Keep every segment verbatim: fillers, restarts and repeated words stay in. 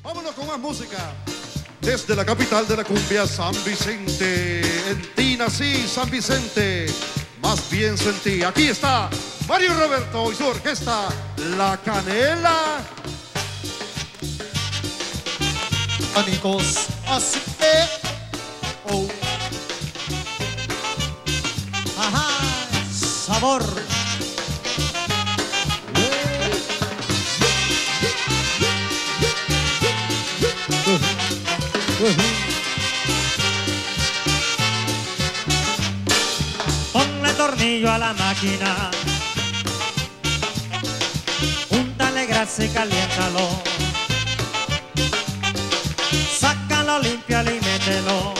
Vámonos con más música. Desde la capital de la cumbia, San Vicente. En ti nací, San Vicente. Más bien sentí. Aquí está Mario Roberto y su orquesta La Canela. Amigos, así que oh. Ajá, sabor. Ponle tornillo a la máquina, úntale grasa y caliéntalo, sácalo, límpialo y mételo.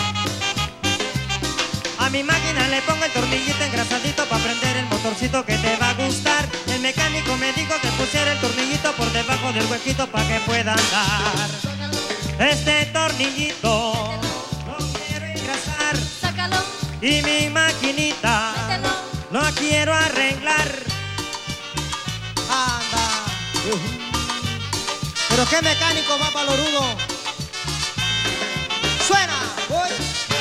A mi máquina le pongo el tornillito engrasadito para prender el motorcito que te va a gustar. El mecánico me dijo que pusiera el tornillito por debajo del huequito para que pueda andar. Este tornillito lo quiero engrasar, Sácalo, y mi maquinita mételo. lo quiero arreglar. Anda. Pero qué mecánico más valorudo. Suena. Voy.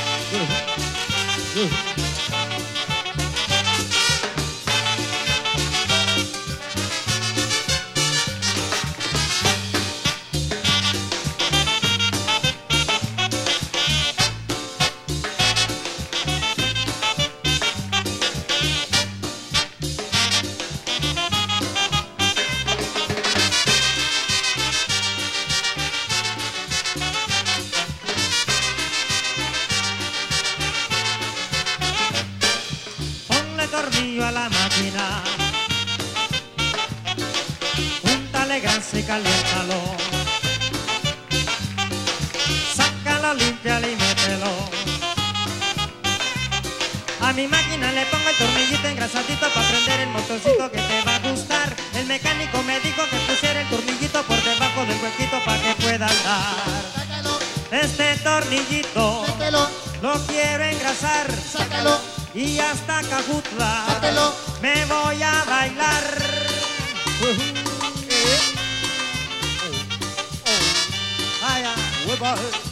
Tornillo a la máquina, úntale grasa y caliéntalo, sácalo, límpialo y mételo. A mi máquina le pongo el tornillito engrasadito para prender el motorcito que te va a gustar. El mecánico me dijo que pusiera el tornillito por debajo del huequito para que pueda andar. Sácalo, Este tornillito mételo, lo quiero engrasar, sácalo, y hasta Cajutla mételo. me voy a bailar. Eh. Oh, oh. Vaya. Hueva.